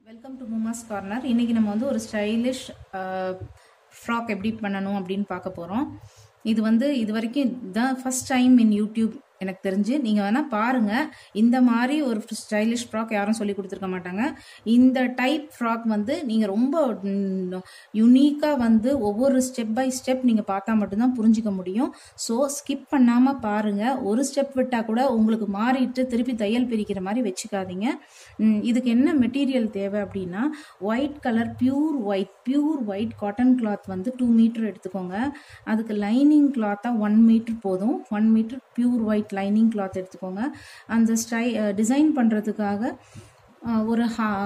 Welcome to மூமாஸ் corner. இன்னைக்கு நம்ம வந்து ஒரு ஸ்டைலிஷ் ஃப்ராக் எப்படி பண்ணணும் அப்படின்னு பார்க்க போகிறோம். இது வரைக்கும் தான் ஃபர்ஸ்ட் டைம் இன் யூடியூப் எனக்கு தெரிஞ்சு. நீங்கள் வேணால் பாருங்கள். இந்த மாதிரி ஒரு ஸ்டைலிஷ் ஃப்ராக் யாரும் சொல்லி கொடுத்துருக்க மாட்டாங்க. இந்த டைப் ஃப்ராக் வந்து நீங்கள் ரொம்ப யுனிக்காக வந்து ஒவ்வொரு ஸ்டெப் பை ஸ்டெப் நீங்கள் பார்த்தா மட்டும்தான் புரிஞ்சிக்க முடியும். ஸோ ஸ்கிப் பண்ணாமல் பாருங்கள். ஒரு ஸ்டெப் விட்டால் கூட உங்களுக்கு மாறிட்டு திருப்பி தையல் பிரிக்கிற மாதிரி வச்சுக்காதீங்க. இதுக்கு என்ன மெட்டீரியல் தேவை அப்படின்னா, white colour pure white cotton cloth வந்து 2 மீட்டர் எடுத்துக்கோங்க. அதுக்கு லைனிங் கிளாத்தாக 1 மீட்டர் போதும். 1 மீட்டர் பியூர் ஒயிட் லைனிங் கிளாத் எடுத்துக்கோங்க. அந்த டிசைன் பண்ணுறதுக்காக ஒரு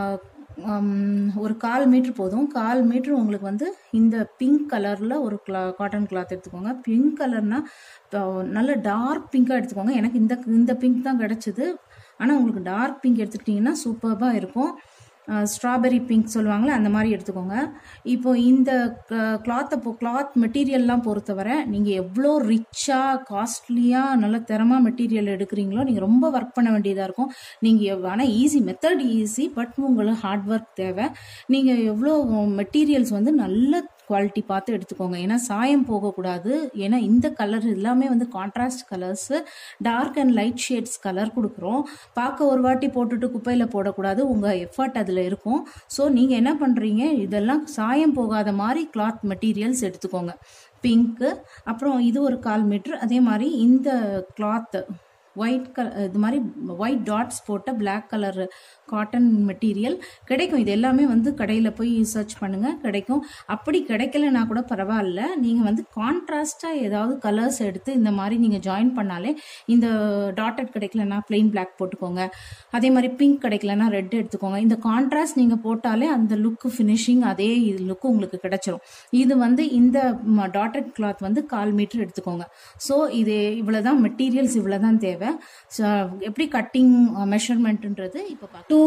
1/4 மீட்டர் போதும். 1/4 மீட்டர் உங்களுக்கு வந்து இந்த பிங்க் கலரில் ஒரு காட்டன் கிளாத் எடுத்துக்கோங்க. பிங்க் கலர்னா நல்ல டார்க் பிங்காக எடுத்துக்கோங்க. எனக்கு இந்த பிங்க் தான் கிடச்சிது. ஆனால் உங்களுக்கு டார்க் பிங்க் எடுத்துக்கிட்டிங்கன்னா சூப்பராக இருக்கும். ஸ்ட்ராபெரி பிங்க் சொல்லுவாங்களே, அந்த மாதிரி எடுத்துக்கோங்க. இப்போ இந்த கிளாத் மெட்டீரியல்லாம் பொறுத்தவரை நீங்கள் எவ்வளோ ரிச்சாக காஸ்ட்லியாக நல்ல திறமா மெட்டீரியல் எடுக்கிறீங்களோ நீங்கள் ரொம்ப ஒர்க் பண்ண வேண்டியதாக இருக்கும். நீங்கள் ஆனால் மெத்தட் ஈஸி, பட் உங்களுக்கு ஹார்ட் ஒர்க் தேவை. நீங்கள் எவ்வளோ மெட்டீரியல்ஸ் வந்து நல்ல குவாலிட்டி பார்த்து எடுத்துக்கோங்க. ஏன்னா சாயம் போகக்கூடாது. ஏன்னா இந்த கலர் எல்லாமே வந்து contrast colours, dark and light shades colour கொடுக்குறோம். பார்க்க ஒரு வாட்டி போட்டுட்டு குப்பையில் போடக்கூடாது. உங்கள் எஃபர்ட் அதில் இருக்கும். ஸோ நீங்கள் என்ன பண்ணுறீங்க, இதெல்லாம் சாயம் போகாத மாதிரி கிளாத் மெட்டீரியல்ஸ் எடுத்துக்கோங்க. பிங்க்கு, அப்புறம் இது ஒரு 1/4 மீட்டர். அதே மாதிரி இந்த கிளாத்து ஒயிட் கலர், இது மாதிரி ஒயிட் டாட்ஸ் போட்ட பிளாக் கலர் காட்டன் மெட்டீரியல் கிடைக்கும். இது எல்லாமே வந்து கடையில் போய் சர்ச் பண்ணுங்கள், கிடைக்கும். அப்படி கிடைக்கலனா கூட பரவாயில்ல. நீங்கள் வந்து கான்ட்ராஸ்டாக ஏதாவது கலர்ஸ் எடுத்து இந்த மாதிரி நீங்கள் ஜாயின் பண்ணாலே, இந்த டாட்டட் கிடைக்கலனா பிளெயின் பிளாக் போட்டுக்கோங்க. அதே மாதிரி பிங்க் கிடைக்கலனா ரெட் எடுத்துக்கோங்க. இந்த கான்ட்ராஸ்ட் நீங்கள் போட்டாலே அந்த லுக்கு ஃபினிஷிங் அதே லுக்கு உங்களுக்கு கிடைச்சிரும். இது வந்து இந்த டாட்டட் கிளாத் வந்து 1/4 மீட்டர் எடுத்துக்கோங்க. ஸோ இது இவ்வளோதான் மெட்டீரியல்ஸ், இவ்வளோதான் தேவை. எப்படி கட்டிங் மெஷர்மெண்ட்ன்றது இப்போ 2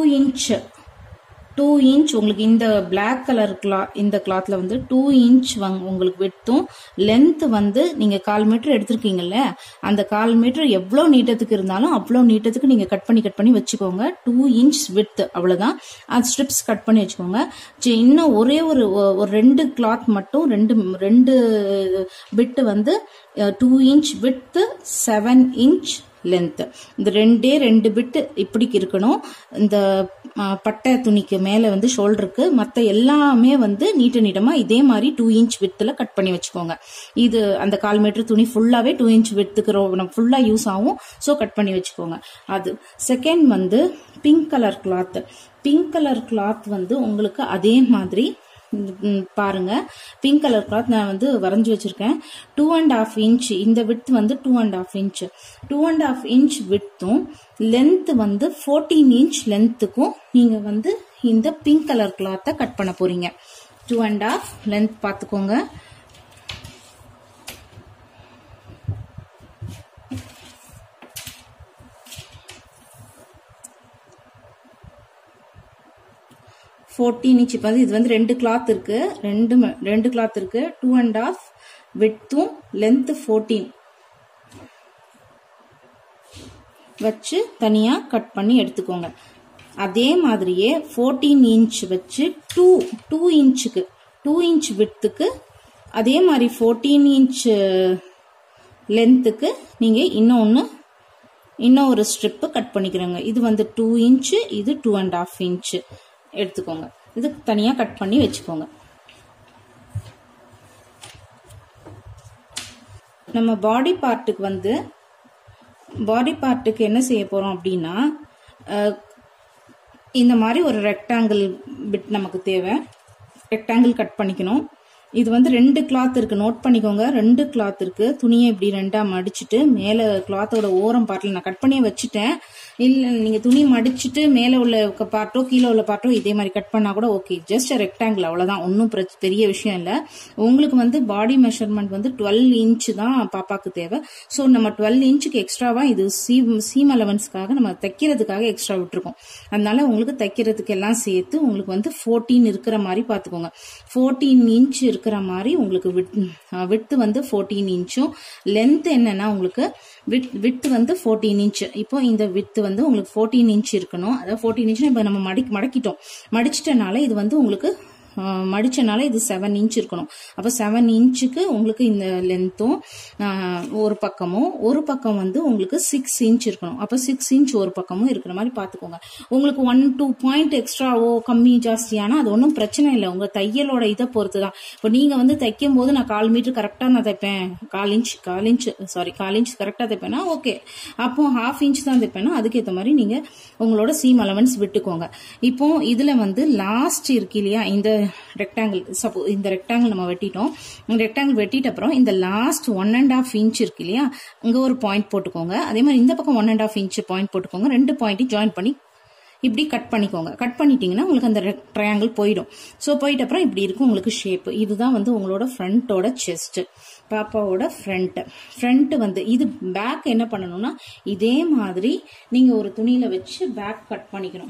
இன்ச் உங்களுக்கு இந்த பிளாக் கலர் இந்த கிளாத்ல வந்து 2 இன்ச் உங்களுக்கு விட்டும், லென்த் வந்து நீங்க 1/4 மீட்டர் எடுத்திருக்கீங்கல்ல, அந்த 1/4 மீட்டர் எவ்வளவு நீட்டத்துக்கு இருந்தாலும் அவ்வளோ நீட்டத்துக்கு நீங்க கட் பண்ணி வச்சுக்கோங்க. 2 இன்ச் வித், அவ்வளவுதான். அது ஸ்ட்ரிப்ஸ் கட் பண்ணி வச்சுக்கோங்க. இன்னும் ஒரே ஒரு 2 கிளாத் மட்டும், ரெண்டு பிட் வந்து 2 இன்ச் வித் 7 இன்ச் லென்த். இந்த 2 பிட் இப்படி இருக்கணும். இந்த பட்டை துணிக்கு மேல வந்து ஷோல்டருக்கு, மற்ற எல்லாமே வந்து நீட்டமா இதே மாதிரி 2 இன்ச் வித்துல கட் பண்ணி வச்சுக்கோங்க. இது அந்த 1/4 மீட்டர் துணி ஃபுல்லாவே 2 இன்ச் வித்துக்கு ஃபுல்லா யூஸ் ஆகும். ஸோ கட் பண்ணி வச்சுக்கோங்க. அது செகண்ட் வந்து பிங்க் கலர் கிளாத் வந்து உங்களுக்கு அதே மாதிரி பாருங்க. பிங்க் கலர் கிளாத் நான் வந்து வரைஞ்சு வச்சிருக்கேன். 2.5 இன்ச் இந்த விட்த் வந்து 2.5 இன்ச். 2.5 இன்ச் விட்த்தும் லென்த் வந்து 14 இன்ச் லென்த்துக்கும் நீங்க வந்து இந்த பிங்க் கலர் கிளாத்தை கட் பண்ண போறீங்க. 2.5 லென்த் பார்த்துக்கோங்க. இப்போ இது வந்து 2 கிளாத் இருக்கு. 2 கிளாத் இருக்கு. 2.5 விட்த்தும் லென்த் 14 வச்சு தனியா கட் பண்ணி எடுத்துக்கோங்க. அதே மாதிரியே 14 இன்ச் வச்சு 2 இன்ச்சுக்கு 2 இன்ச் விட்த்துக்கு அதே மாதிரி 14 இன்ச் லென்த்துக்கு நீங்க இன்னொரு ஸ்ட்ரிப் கட் பண்ணிக்கிறோங்க. இது வந்து 2 இன்ச், இது 2.5 இன்ச் எடுத்துக்கோங்க. இது தனியா கட் பண்ணி வச்சுக்கோங்க. நம்ம பாடி பார்ட்டுக்கு என்ன செய்ய போறோம் அப்படின்னா, இந்த மாதிரி ஒரு ரெக்டாங்கிள் பிட் நமக்கு தேவை. ரெக்டாங்கிள் கட் பண்ணிக்கணும். இது வந்து 2 கிளாத் இருக்கு, நோட் பண்ணிக்கோங்க. 2 கிளாத் இருக்கு. துணியை இப்படி 2ஆ மடிச்சுட்டு மேல கிளாத்தோட ஓரம் பார்ட்ல நான் கட் பண்ணி வச்சுட்டேன். இல்ல நீங்க துணி மடிச்சுட்டு மேல உள்ள பார்ட்டோ கீழே உள்ள பார்ட்டோ இதே மாதிரி கட் பண்ணா கூட ஓகே. ஜஸ்ட் ரெக்டாங்கிள், அவ்வளவுதான். ஒன்னும் பெரிய விஷயம் இல்ல. உங்களுக்கு வந்து பாடி மெஷர்மெண்ட் வந்து 12 இன்ச் தான் பாப்பாக்கு தேவை. ஸோ நம்ம 12 இன்ச்சுக்கு எக்ஸ்ட்ராவா இது சீம் அலவன்ஸ்க்காக நம்ம தைக்கிறதுக்காக எக்ஸ்ட்ரா விட்டுருக்கோம். அதனால உங்களுக்கு தைக்கிறதுக்கு எல்லாம் சேர்த்து உங்களுக்கு வந்து 14 இருக்கிற மாதிரி பாத்துக்கோங்க. 14 இன்ச் இருக்கிற மாதிரி உங்களுக்கு விட்த் வந்து 14 இன்ச்சும், லென்த் என்னன்னா உங்களுக்கு வித் வந்து 14 இன்ச். இப்போ இந்த வித் வந்து உங்களுக்கு 14 இன்ச் இருக்கணும். அதாவது 14 இன்ச் இப்போ நம்ம மடக்கிட்டோம். மடிச்சிட்டனால இது வந்து உங்களுக்கு மடிச்சனால இது 7 இன்ச் இருக்கணும். அப்போ 7 இன்ச்சுக்கு உங்களுக்கு இந்த லென்த்தும் ஒரு பக்கம் வந்து உங்களுக்கு 6 இன்ச் இருக்கணும். அப்போ 6 இன்ச் ஒரு பக்கமும் இருக்கிற மாதிரி பார்த்துக்கோங்க. உங்களுக்கு 1-2 பாயிண்ட் எக்ஸ்ட்ராவோ கம்மி ஜாஸ்தியானா அது ஒன்றும் பிரச்சனை இல்லை. உங்க தையலோட இதை பொறுத்து தான். இப்போ நீங்க வந்து தைக்கும் போது நான் 1/4 மீட்டர் கரெக்டாக நான் தைப்பேன், 1/4 இன்ச் கரெக்டாக தைப்பேன்னா ஓகே. அப்போ 1/2 இன்ச் தான் தைப்பேன்னா அதுக்கேற்ற மாதிரி நீங்க உங்களோட சீம் அலவன்ஸ் விட்டுக்கோங்க. இப்போ இதுல வந்து லாஸ்ட் இருக்கு இல்லையா, இந்த ரெக்டாங்கிள், சப்போஸ் இந்த ரெக்டாங்கிள் நம்ம வெட்டிட்டோம். ரெக்டாங்கிள் வெட்டிட்ட அப்புறம் இந்த லாஸ்ட் 1.5 இன்ச் இருக்கு இல்லையா, இங்க ஒரு பாயிண்ட் போட்டுக்கோங்க. அதே மாதிரி இந்த பக்கம் 1.5 இன்ச் பாயிண்ட் போட்டுக்கோங்க. 2 பாயிண்ட்டையும் ஜாயின் பண்ணி இப்படி கட் பண்ணிக்கோங்க. கட் பண்ணிட்டீங்கன்னா உங்களுக்கு அந்த ட்ரையாங்கிள் போயிடும். ஸோ போயிட்ட அப்புறம் இப்படி இருக்கும் உங்களுக்கு ஷேப். இதுதான் வந்து உங்களோட ஃப்ரண்டோட செஸ்ட், பாப்பாவோட ஃப்ரண்ட் வந்து இது. பேக் என்ன பண்ணணும்னா இதே மாதிரி நீங்க ஒரு துணியில வச்சு பேக் கட் பண்ணிக்கணும்.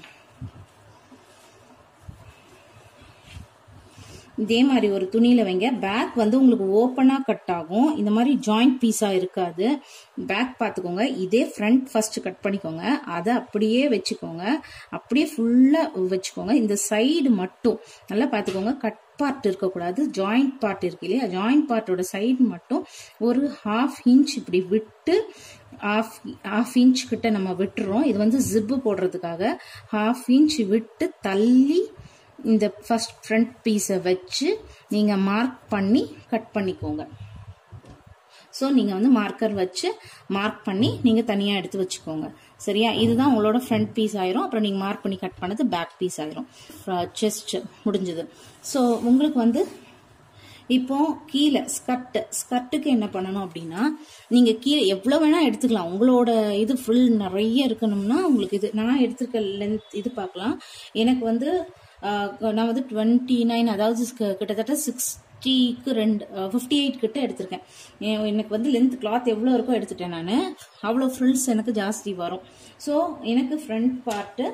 இதே மாதிரி ஒரு துணியில வைங்க. பேக் வந்து உங்களுக்கு ஓப்பனா கட் ஆகும். இந்த மாதிரி ஜாயிண்ட் பீஸா இருக்காது. பேக் பார்த்துக்கோங்க. இதே ஃப்ரண்ட் ஃபர்ஸ்ட் கட் பண்ணிக்கோங்க. அதை அப்படியே வச்சுக்கோங்க. அப்படியே ஃபுல்லா வச்சுக்கோங்க. இந்த சைடு மட்டும் நல்லா பார்த்துக்கோங்க. கட் பார்ட் இருக்கக்கூடாது. ஜாயிண்ட் பார்ட் இருக்கு இல்லையா, ஜாயிண்ட் பார்ட்டோட சைடு மட்டும் ஒரு 1/2 இன்ச் இப்படி விட்டு, 1/2 இன்ச் கிட்ட நம்ம விட்டுறோம். இது வந்து ஜிப்பு போடுறதுக்காக 1/2 இன்ச் விட்டு தள்ளி இந்த ஃபர்ஸ்ட் ஃப்ரண்ட் பீஸை வச்சு நீங்க மார்க் பண்ணி கட் பண்ணிக்கோங்க. ஸோ நீங்க வந்து மார்க்கர் வச்சு மார்க் பண்ணி நீங்க தனியா எடுத்து வச்சுக்கோங்க. சரியா, இதுதான் உங்களோட ஃப்ரண்ட் பீஸ் ஆயிரும். அப்புறம் நீங்க மார்க் பண்ணி கட் பண்ணது பேக் பீஸ் ஆயிரும். செஸ்ட் முடிஞ்சது. ஸோ உங்களுக்கு வந்து இப்போ கீழே ஸ்கர்ட்டுக்கு என்ன பண்ணணும் அப்படின்னா, நீங்க கீழே எவ்வளவு வேணா எடுத்துக்கலாம். உங்களோட இது ஃபுல் நிறைய இருக்கணும்னா உங்களுக்கு இது நான் எடுத்துருக்க லென்த் இது பார்க்கலாம். எனக்கு வந்து நான் வந்து 29, அதாவது கிட்டத்தட்ட 60க்கு 58 கிட்ட எடுத்திருக்கேன். எனக்கு வந்து லென்த் கிளாத் எவ்வளோ இருக்கோ எடுத்துட்டேன் நான். அவ்வளோ ஃப்ரில்ஸ் எனக்கு ஜாஸ்தி வரும். ஸோ எனக்கு ஃப்ரண்ட் பார்ட்டு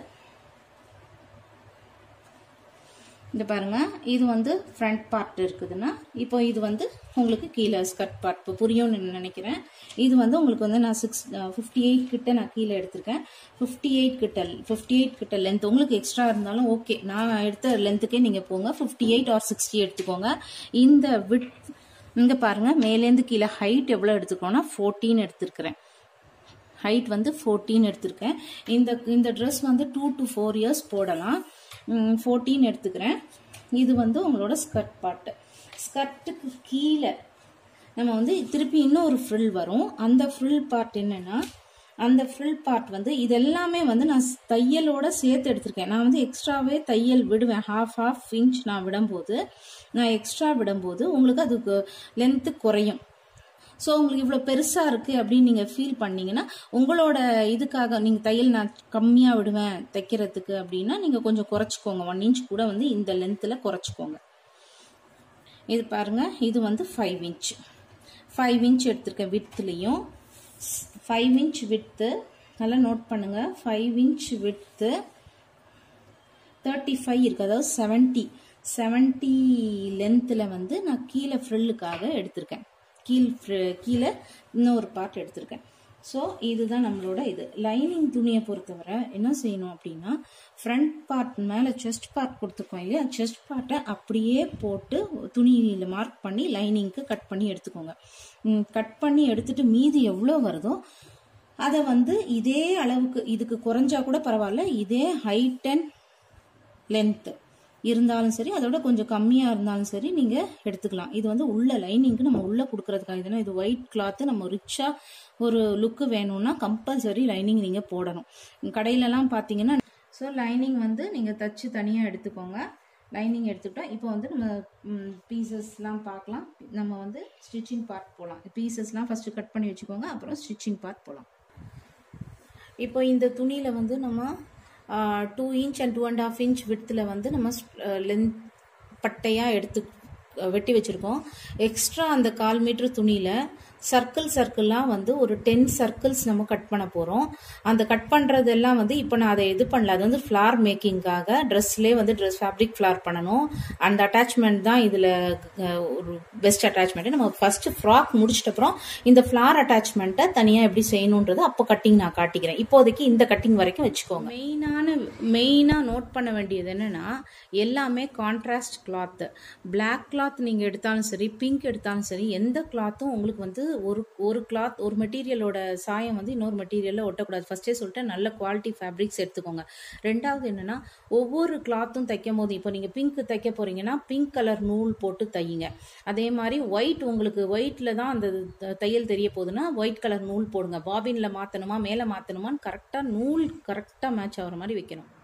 இந்த பாருங்க, இது வந்து ஃப்ரண்ட் பார்ட் இருக்குதுன்னா, இப்போ இது வந்து உங்களுக்கு கீழே ஸ்கர்ட் பார்ட். இப்போ புரியும்னு நினைக்கிறேன். இது வந்து உங்களுக்கு வந்து நான் 58 கிட்ட நான் கீழே எடுத்திருக்கேன். 58 கிட்ட லென்த் உங்களுக்கு எக்ஸ்ட்ரா இருந்தாலும் ஓகே. நான் எடுத்த லென்த்துக்கே நீங்க போங்க. 58 or 60 எடுத்துக்கோங்க. இந்த விட்த் இங்க பாருங்க, மேலேருந்து கீழே ஹைட் எவ்வளவு எடுத்துக்கோன்னா 14 எடுத்திருக்கிறேன். ஹைட் வந்து 14 எடுத்திருக்கேன். இந்த ட்ரெஸ் வந்து 2 to 4 இயர்ஸ் போடலாம். 14 எடுத்துக்கிறேன். இது வந்து உங்களோட ஸ்கர்ட் பார்ட். ஸ்கர்ட்டுக்கு கீழே நம்ம வந்து திருப்பி இன்னொரு ஃப்ரில் வரும். அந்த ஃப்ரில் பார்ட் என்னன்னா, அந்த ஃப்ரில் பார்ட் வந்து இது எல்லாமே வந்து நான் தையலோட சேர்த்து எடுத்திருக்கேன். நான் வந்து எக்ஸ்ட்ராவே தையல் விடுவேன். 1/2 இன்ச் நான் எக்ஸ்ட்ரா விடும்போது உங்களுக்கு அதுக்கு லென்த்து குறையும். ஸோ உங்களுக்கு இவ்வளோ பெருசாக இருக்குது அப்படின்னு நீங்கள் ஃபீல் பண்ணீங்கன்னா, உங்களோட இதுக்காக நீங்கள் தையல் நான் கம்மியாக விடுவேன் தைக்கிறதுக்கு அப்படின்னா நீங்கள் கொஞ்சம் குறைச்சிக்கோங்க. 1 இன்ச் கூட வந்து இந்த லென்த்தில் குறைச்சிக்கோங்க. இது பாருங்க, இது வந்து 5 இன்ச் எடுத்திருக்கேன். வித்துலேயும் 5 இன்ச் வித்து நல்லா நோட் பண்ணுங்க. 5 இன்ச் வித்து 35 இருக்கு, அதாவது 70 லென்த்தில் வந்து நான் கீழே ஃப்ரில்லுக்காக எடுத்திருக்கேன். கீழே இன்னொரு பார்ட் எடுத்திருக்கேன். ஸோ இதுதான் நம்மளோட இது. லைனிங் துணியை பொறுத்தவரை என்ன செய்யணும் அப்படின்னா, ஃப்ரண்ட் பார்ட் மேலே செஸ்ட் பார்ட் கொடுத்துருக்கோம் இல்லையா, செஸ்ட் பார்ட்டை அப்படியே போட்டு துணியில் மார்க் பண்ணி லைனிங்க்கு கட் பண்ணி எடுத்துக்கோங்க. கட் பண்ணி எடுத்துட்டு மீதி எவ்வளோ வருதோ அதை வந்து இதே அளவுக்கு, இதுக்கு குறைஞ்சா கூட பரவாயில்ல, இதே ஹைட் அண்ட் லென்த் இருந்தாலும் சரி, அதோட கொஞ்சம் கம்மியா இருந்தாலும் சரி நீங்க எடுத்துக்கலாம். இது வந்து உள்ள லைனிங்க்கு நம்ம உள்ள கொடுக்கறதுக்காக. இதுனா இது ஒயிட் கிளாத், நம்ம ரிச்சா ஒரு லுக்கு வேணும்னா கம்பல்சரி லைனிங் நீங்க போடணும். கடையிலலாம் பாத்தீங்கன்னா, ஸோ லைனிங் வந்து நீங்க தச்சு தனியா எடுத்துக்கோங்க. லைனிங் எடுத்துக்கிட்டா இப்போ வந்து நம்ம பீசஸ்லாம் பார்க்கலாம். நம்ம வந்து ஸ்டிச்சிங் பார்ட் போகலாம். பீசஸ்லாம் ஃபர்ஸ்ட் கட் பண்ணி வச்சுக்கோங்க, அப்புறம் ஸ்டிச்சிங் பார்ட் போகலாம். இப்போ இந்த துணியில வந்து நம்ம 2 இன்ச் அண்ட் 2.5 இன்ச் விட்த்தில் வந்து நம்ம லென்த் பட்டையாக எடுத்து வெட்டி வச்சுருக்கோம். எக்ஸ்ட்ரா அந்த 1/4 மீட்டர் துணியில் சர்க்கிளாக வந்து ஒரு 10 சர்க்கிள்ஸ் நம்ம கட் பண்ண போகிறோம். அந்த கட் பண்ணுறதெல்லாம் வந்து இப்போ நான் அதை இது பண்ணல, அது வந்து ஃப்ளார் மேக்கிங்காக ட்ரெஸ்லேயே வந்து ட்ரெஸ் ஃபேப்ரிக் ஃப்ளார் பண்ணணும். அந்த அட்டாச்மெண்ட் தான் இதில் ஒரு பெஸ்ட் அட்டாச்மெண்ட்டு. நம்ம ஃபஸ்ட்டு ஃப்ராக் முடிச்சிட்ட அப்புறம் இந்த ஃப்ளார் அட்டாச்மெண்ட்டை தனியாக எப்படி செய்யணுன்றது அப்போ கட்டிங் நான் காட்டிக்கிறேன். இப்போதைக்கு இந்த கட்டிங் வரைக்கும் வச்சுக்கோங்க. மெயினாக நோட் பண்ண வேண்டியது என்னென்னா, எல்லாமே கான்ட்ராஸ்ட் கிளாத்து. பிளாக் கிளாத் நீங்கள் எடுத்தாலும் சரி, பிங்க் எடுத்தாலும் சரி, எந்த கிளாத்தும் உங்களுக்கு வந்து ஒரு கிளாத் ஒரு மெட்டீரியலோட சாயம் வந்து இன்னொரு மெட்டீரியலில் ஒட்டக்கூடாது. ஃபர்ஸ்டே சொல்லிட்டு நல்ல குவாலிட்டி ஃபேப்ரிக்ஸ் எடுத்துக்கோங்க. ரெண்டாவது என்னன்னா, ஒவ்வொரு கிளாத்தும் தைக்கும் போது இப்போ நீங்கள் பிங்க் தைக்க போறீங்கன்னா பிங்க் கலர் நூல் போட்டு தையுங்க. அதே மாதிரி ஒயிட், உங்களுக்கு ஒயிட்ல தான் அந்த தையல் தெரிய போகுதுன்னா ஒயிட் கலர் நூல் போடுங்க. பாபின்ல மாற்றணுமா மேலே மாற்றணுமான்னு கரெக்டாக நூல் கரெக்டாக மேட்ச் ஆகிற மாதிரி வைக்கணும்.